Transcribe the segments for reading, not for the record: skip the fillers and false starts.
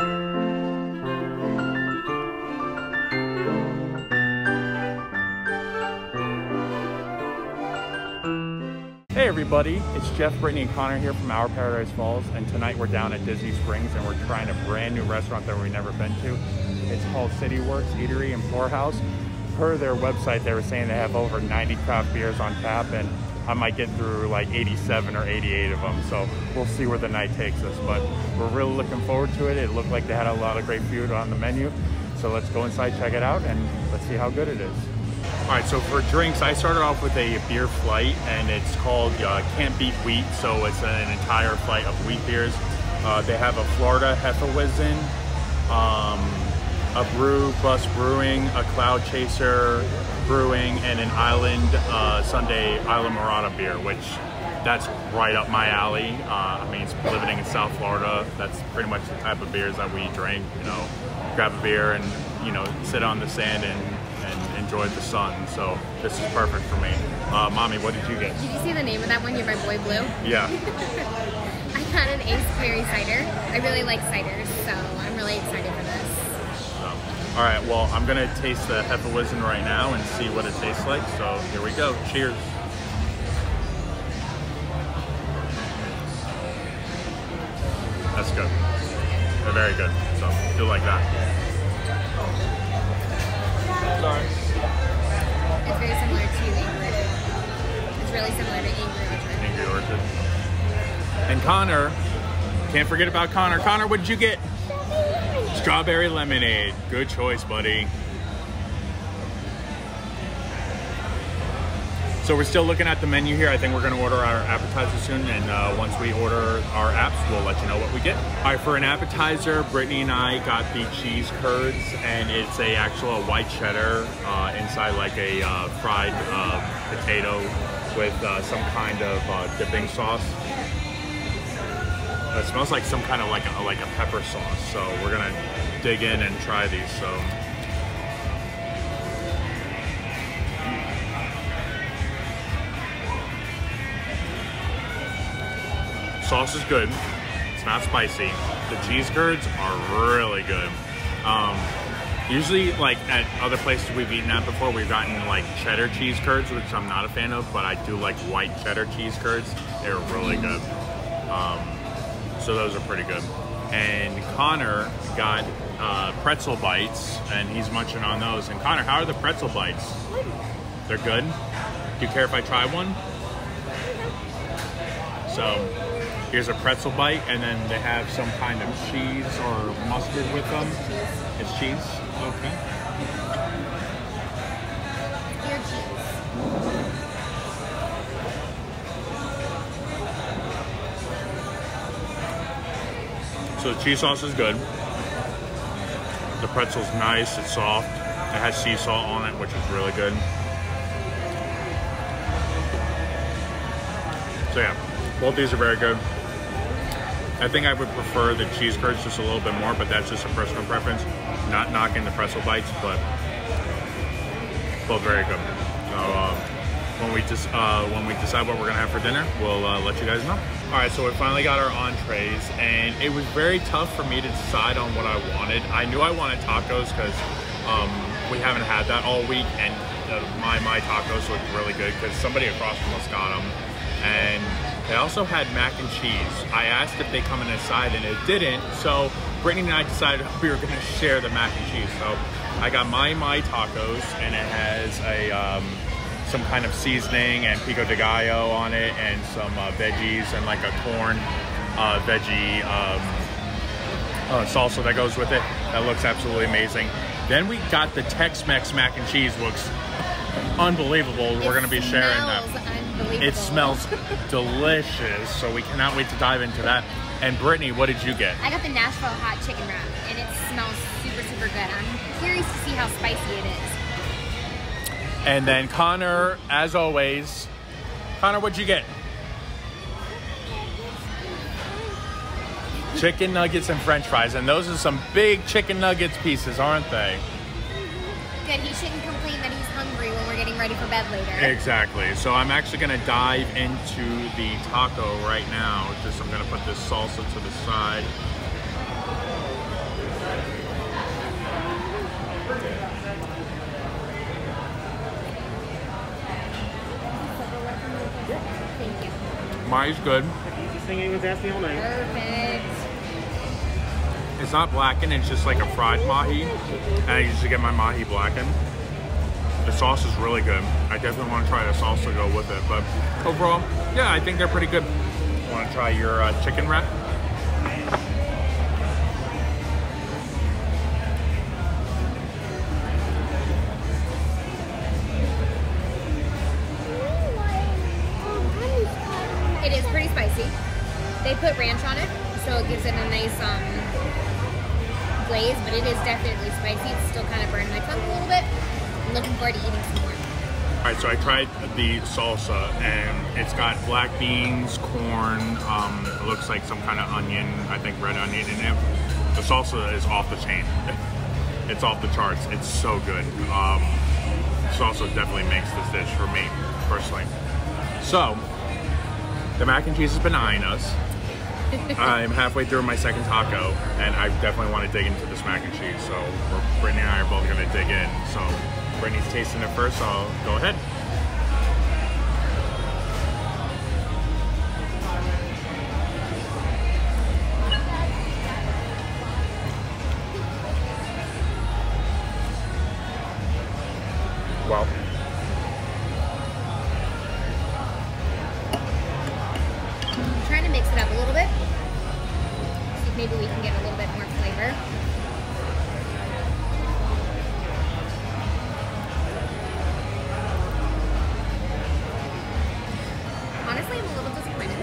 Hey everybody, it's Jeff, Brittany, and Connor here from Our Paradise Falls, and tonight we're down at Disney Springs and we're trying a brand new restaurant that we've never been to. It's called City Works Eatery and Floor House. Per their website, they were saying they have over 90 craft beers on tap, and I might get through like 87 or 88 of them, so we'll see where the night takes us. But we're really looking forward to it. It looked like they had a lot of great food on the menu, so let's go inside, check it out, and let's see how good it is. All right, so for drinks, I started off with a beer flight, and it's called Can't Beat Wheat, so it's an entire flight of wheat beers. They have a Florida Hefeweizen, a Brew Bus Brewing, a Cloud Chaser Brewing, and an Island Sunday Island Murata beer, which that's right up my alley. I mean, it's living in South Florida. That's pretty much the type of beers that we drink, you know, grab a beer and, you know, sit on the sand and enjoy the sun. So this is perfect for me. Mommy, what did you get? Did you see the name of that one? You're my boy Blue? Yeah. I got an Ace Berry cider. I really like ciders, so I'm really excited for this. All right, well, I'm gonna taste the Hefeweizen right now and see what it tastes like. So here we go. Cheers. That's good. They're very good. So do like that. Sorry. It's very similar to Angry Orchard. It's really similar to Angry Orchard. Angry Orchard. And Connor, can't forget about Connor. Connor, what did you get? Strawberry lemonade. Good choice, buddy. So we're still looking at the menu here. I think we're gonna order our appetizer soon, and once we order our apps, we'll let you know what we get. All right, for an appetizer, Brittany and I got the cheese curds, and it's a actual white cheddar inside like a fried potato with some kind of dipping sauce. It smells like some kind of like a pepper sauce. So we're gonna dig in and try these. So. Sauce is good. It's not spicy. The cheese curds are really good. Usually, like at other places we've eaten at before, we've gotten like cheddar cheese curds, which I'm not a fan of, but I do like white cheddar cheese curds. They're really good. So those are pretty good. And Connor got pretzel bites, and he's munching on those. And Connor, how are the pretzel bites? They're good? Do you care if I try one? So here's a pretzel bite, and then they have some kind of cheese or mustard with them. It's cheese? Okay. Your cheese. So the cheese sauce is good. The pretzel's nice, it's soft. It has sea salt on it, which is really good. So yeah, both these are very good. I think I would prefer the cheese curds just a little bit more, but that's just a personal preference. Not knocking the pretzel bites, but both very good. So when we decide what we're gonna have for dinner, we'll let you guys know. All right, so we finally got our entrees, and it was very tough for me to decide on what I wanted. I knew I wanted tacos because we haven't had that all week, and my tacos looked really good because somebody across from us got them. And they also had mac and cheese. I asked if they come in a side, and it didn't. So Brittany and I decided we were gonna share the mac and cheese. So I got my tacos, and it has a some kind of seasoning and pico de gallo on it, and some veggies and like a corn veggie salsa that goes with it. That looks absolutely amazing. Then we got the Tex-Mex mac and cheese. Looks unbelievable. We're gonna be sharing that. It smells delicious, so we cannot wait to dive into that. And Brittany, what did you get? I got the Nashville hot chicken wrap, and it smells super, super good. I'm curious to see how spicy it is. And then Connor, as always. Connor, what'd you get? Chicken nuggets and french fries. And those are some big chicken nuggets pieces, aren't they? Good, he shouldn't complain that he's hungry when we're getting ready for bed later. Exactly. So I'm actually gonna dive into the taco right now. I'm gonna put this salsa to the side. mahi's good. Easiest thing anyone's asked me all night. Perfect. It's not blackened, it's just like a fried mahi. And I usually get my mahi blackened. The sauce is really good. I definitely want to try the sauce to go with it. But overall, yeah, I think they're pretty good. Want to try your chicken wrap? It is pretty spicy. They put ranch on it, so it gives it a nice glaze, but it is definitely spicy. It's still kind of burning my tongue a little bit. I'm looking forward to eating some more. All right, so I tried the salsa, and it's got black beans, corn, it looks like some kind of onion, I think red onion in it. The salsa is off the chain. It's off the charts. It's so good. Salsa definitely makes this dish for me, personally. So, the mac and cheese has been eyeing us. I'm halfway through my second taco, and I definitely want to dig into this mac and cheese. So Brittany and I are both going to dig in. So Brittany's tasting it first, so I'll go ahead. Wow. I'm trying to mix it up a little bit. See if maybe we can get a little bit more flavor. Honestly, I'm a little disappointed.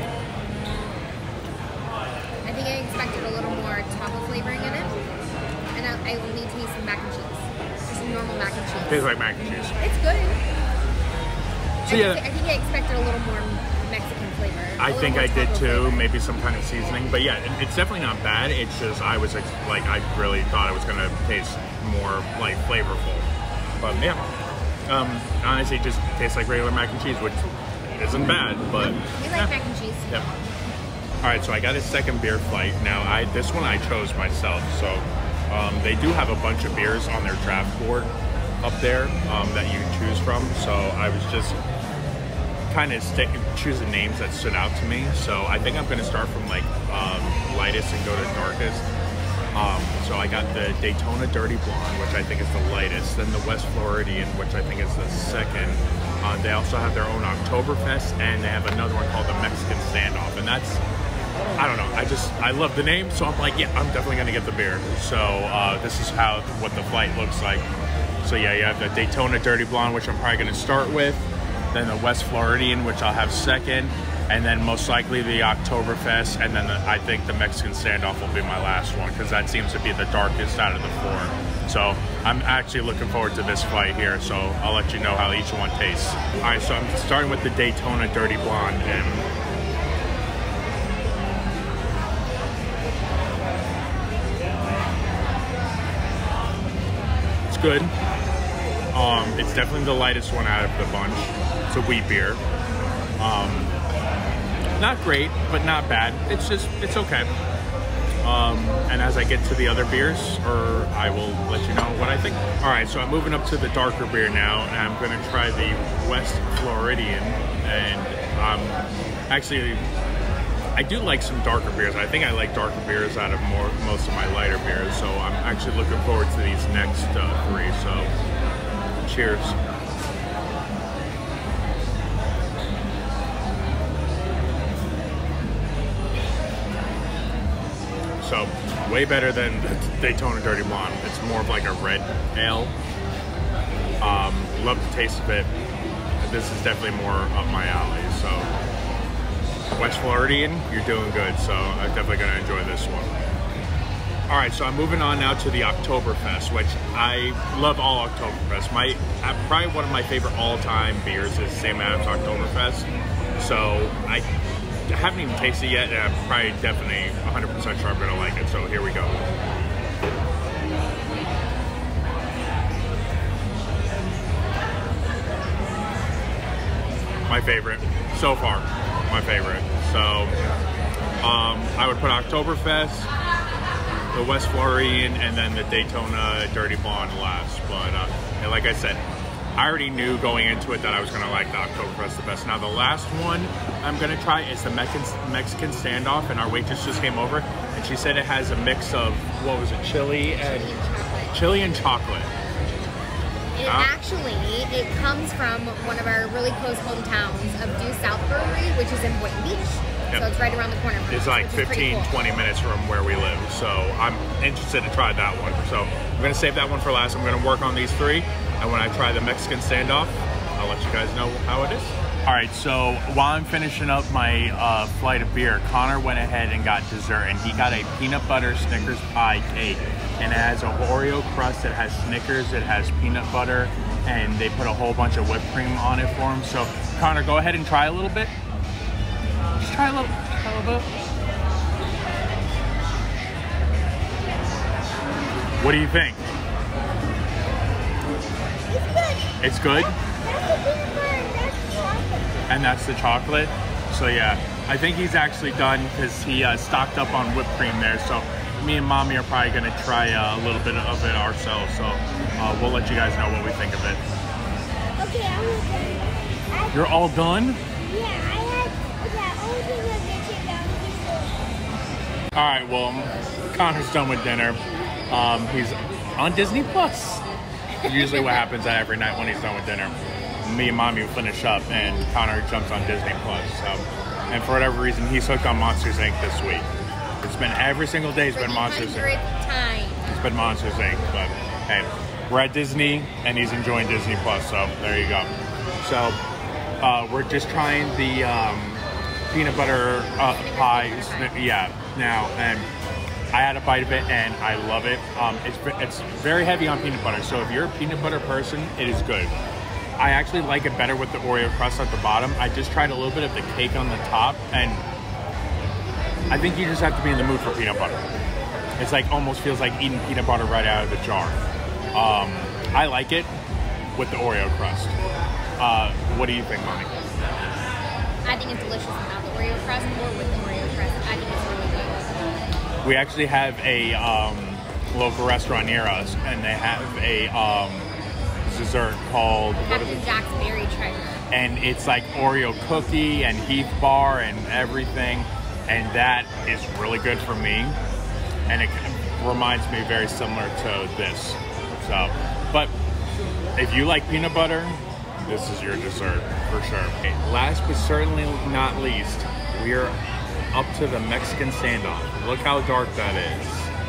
I think I expected a little more taco flavoring in it. And I only taste some mac and cheese. Just normal mac and cheese. Tastes like mac and cheese. It's good. So yeah. I think I expected a little more Mexican flavor. I think I did too, maybe some kind of seasoning. But yeah, it's definitely not bad. It's just I was like, I really thought it was gonna taste more like flavorful. But yeah, honestly, it just tastes like regular mac and cheese, which isn't bad. But we like mac and cheese. Yep. All right, so I got a second beer flight. Now, this one I chose myself. So they do have a bunch of beers on their draft board up there that you can choose from. So I was just kind of choosing names that stood out to me. So I think I'm going to start from like lightest and go to darkest. So I got the Daytona Dirty Blonde, which I think is the lightest. Then the West Floridian, which I think is the second. They also have their own Oktoberfest, and they have another one called the Mexican Standoff. And that's, I don't know, I love the name, so I'm like, yeah, I'm definitely going to get the beer. So this is what the flight looks like. So yeah, you have the Daytona Dirty Blonde, which I'm probably going to start with. Then the West Floridian, which I'll have second. And then most likely the Oktoberfest. And then I think the Mexican Standoff will be my last one, because that seems to be the darkest out of the four. So I'm actually looking forward to this fight here. So I'll let you know how each one tastes. All right, so I'm starting with the Daytona Dirty Blonde. And it's good. It's definitely the lightest one out of the bunch. It's a wheat beer. Not great, but not bad. It's okay. And as I get to the other beers, I will let you know what I think. All right, so I'm moving up to the darker beer now, and I'm going to try the West Floridian. And actually, I do like some darker beers. I think I like darker beers out of most of my lighter beers. So I'm actually looking forward to these next three. So, cheers. So, way better than the Daytona Dirty Blonde. It's more of like a red ale. Love the taste of it. This is definitely more up my alley. So, West Floridian, you're doing good. So, I'm definitely going to enjoy this one. All right, so I'm moving on now to the Oktoberfest, which I love all Oktoberfest. Probably one of my favorite all-time beers is St. Adam's Oktoberfest. So, I haven't even tasted it yet, and I'm probably definitely 100% sure I'm gonna like it, so here we go. My favorite, so far, my favorite. So, I would put Oktoberfest, the West Floridian, and then the Daytona Dirty Blonde last. But like I said, I already knew going into it that I was gonna like the Oktoberfest the best. Now the last one I'm gonna try is the Mexican standoff, and our waitress just came over and she said it has a mix of, what was it, chili and chocolate. Actually, it comes from one of our really close hometowns of Due South Brewery, which is in Boynton Beach. Yep. So it's right around the corner from It's us, like which is pretty 15, cool. 20 minutes from where we live. So I'm interested to try that one. So I'm gonna save that one for last. I'm gonna work on these three. And when I try the Mexican standoff, I'll let you guys know how it is. All right, so while I'm finishing up my flight of beer, Connor went ahead and got dessert, and he got a peanut butter Snickers pie cake. And it has an Oreo crust, it has Snickers, it has peanut butter, and they put a whole bunch of whipped cream on it for him. So Connor, go ahead and try a little bit. Just try a little bit. What do you think? It's good? And that's the chocolate. So yeah, I think he's actually done because he stocked up on whipped cream there. So me and Mommy are probably gonna try a little bit of it ourselves. So we'll let you guys know what we think of it. Okay, I'm done. You're all done? Yeah, I had only thing I mentioned All right, well, Connor's done with dinner. He's on Disney Plus. Usually what happens every night when he's done with dinner. Me and Mommy will finish up and Connor jumps on Disney Plus. So, and for whatever reason, he's hooked on Monsters Inc. this week. It's been every single day. It's been Monsters Inc. It's been Monsters Inc. But hey, we're at Disney and he's enjoying Disney Plus. So there you go. So we're just trying the peanut butter pie. Yeah, now and I had a bite of it and I love it. It's very heavy on peanut butter. So if you're a peanut butter person, it is good. I actually like it better with the Oreo crust at the bottom. I just tried a little bit of the cake on the top, and I think you just have to be in the mood for peanut butter. It's like almost feels like eating peanut butter right out of the jar. I like it with the Oreo crust. What do you think, Mommy? I think it's delicious without the Oreo crust or with the Oreo crust. I think it's really good. We actually have a local restaurant near us, and they have a dessert called Captain Jack's Berry Treasure. And it's like Oreo cookie and Heath bar and everything, and that is really good for me, and it reminds me very similar to this. So, but if you like peanut butter, this is your dessert for sure. Okay, last but certainly not least, we're up to the Mexican standoff. Look how dark that is.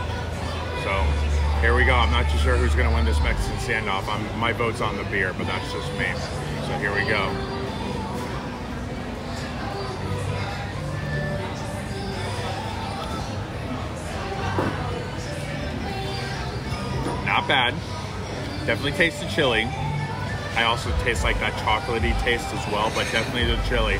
So here we go. I'm not too sure who's going to win this Mexican standoff. My vote's on the beer, but that's just me. So here we go. Not bad. Definitely taste the chili. I also taste like that chocolatey taste as well, but definitely the chili.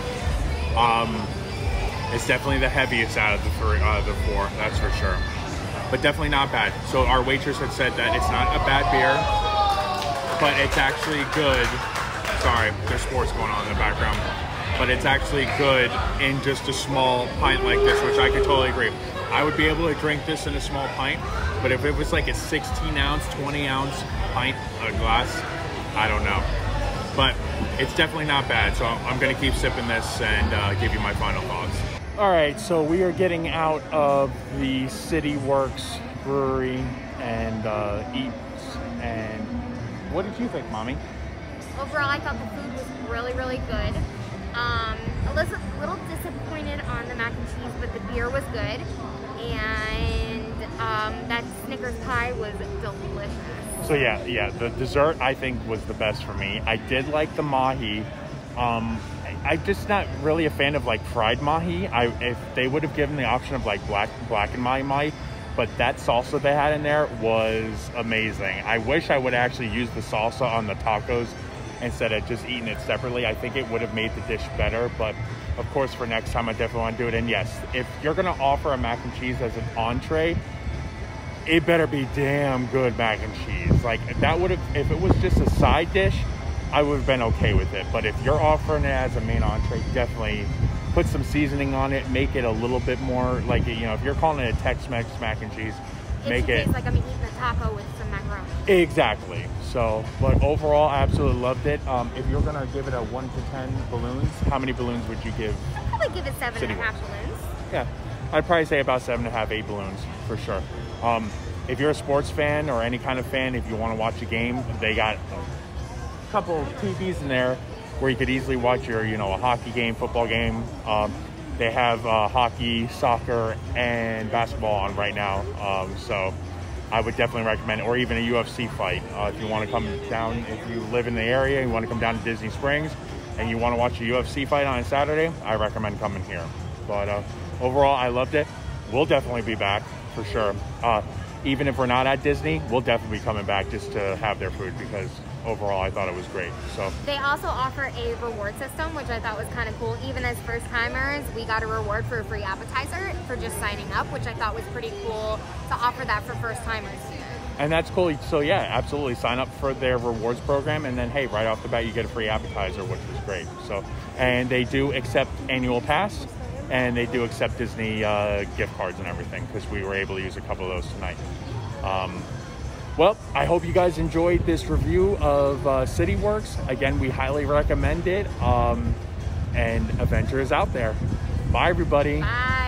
It's definitely the heaviest out of the four, that's for sure. But definitely not bad. So our waitress had said that it's not a bad beer, but it's actually good. Sorry, there's sports going on in the background. But it's actually good in just a small pint like this, which I could totally agree. I would be able to drink this in a small pint, but if it was like a 16 ounce, 20 ounce pint, a glass, I don't know. But it's definitely not bad. So I'm gonna keep sipping this and give you my final thoughts. All right, so we are getting out of the City Works Brewery and eats. And what did you think, Mommy? Overall, I thought the food was really, really good. A little disappointed on the mac and cheese, but the beer was good. And that Snickers pie was delicious. So yeah, the dessert I think was the best for me. I did like the mahi. I'm just not really a fan of like fried mahi. If they would have given the option of like black and mahi, but that salsa they had in there was amazing. I wish I would actually use the salsa on the tacos instead of just eating it separately. I think it would have made the dish better, but of course for next time I definitely want to do it. And yes, if you're gonna offer a mac and cheese as an entree, it better be damn good mac and cheese. Like that would have, if it was just a side dish, I would have been okay with it. But if you're offering it as a main entree, definitely put some seasoning on it, make it a little bit more like, you know, if you're calling it a Tex-Mex mac and cheese, make it tastes like I'm eating a taco with some macaroni. Exactly. So, but overall, I absolutely loved it. If you're gonna give it a 1 to 10 balloons, how many balloons would you give? I'd probably give it 7.5 balloons. Yeah, I'd probably say about 7.5, 8 balloons for sure. If you're a sports fan or any kind of fan, if you want to watch a game, they got a couple of TVs in there where you could easily watch your, a hockey game, football game. They have hockey, soccer, and basketball on right now. So I would definitely recommend it, or even a UFC fight. If you want to come down, if you live in the area, you want to come down to Disney Springs, and you want to watch a UFC fight on a Saturday, I recommend coming here. But overall, I loved it. We'll definitely be back for sure. Even if we're not at Disney, we'll definitely be coming back just to have their food, because overall I thought it was great. So they also offer a reward system, which I thought was kind of cool. Even as first timers, we got a reward for a free appetizer for just signing up, which I thought was pretty cool to offer that for first timers. And that's cool. So yeah, absolutely sign up for their rewards program, and then hey, right off the bat you get a free appetizer, which was great. So, and they do accept annual pass, and they do accept Disney gift cards and everything, because we were able to use a couple of those tonight. Well, I hope you guys enjoyed this review of CityWorks. Again, we highly recommend it. And Adventure is out there. Bye, everybody. Bye.